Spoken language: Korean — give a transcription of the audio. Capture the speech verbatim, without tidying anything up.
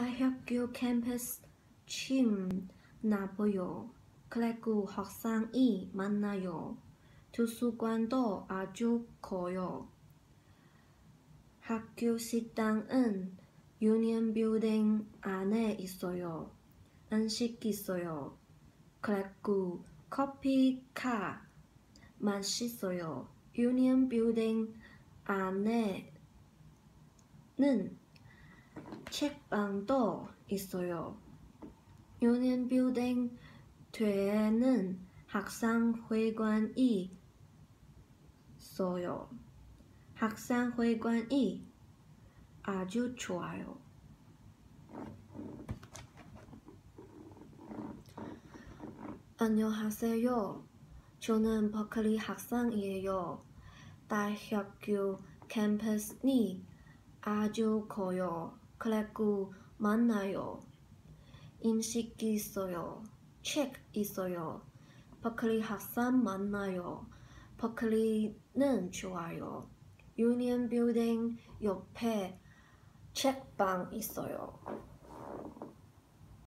대학교 캠퍼스 침 나보요. 그리고 학생이 많아요.图书馆도 아주 커요. 학교 식당은 유니언 빌딩 안에 있어요. 음식 있어요. 그리고 커피가 맛있어요. 유니언 빌딩 안에는 책방도 있어요. 유니언 빌딩 뒤에는 학생회관이 있어요. 학생회관이 아주 좋아요. 안녕하세요. 저는 버클리 학생이에요. 대학교 캠퍼스니 아주 커요. 그리고 많아요. 음식이 있어요. 책 있어요. 버클리 학생 많아요. 버클리는 좋아요. 유니언 빌딩 옆에 책방 있어요.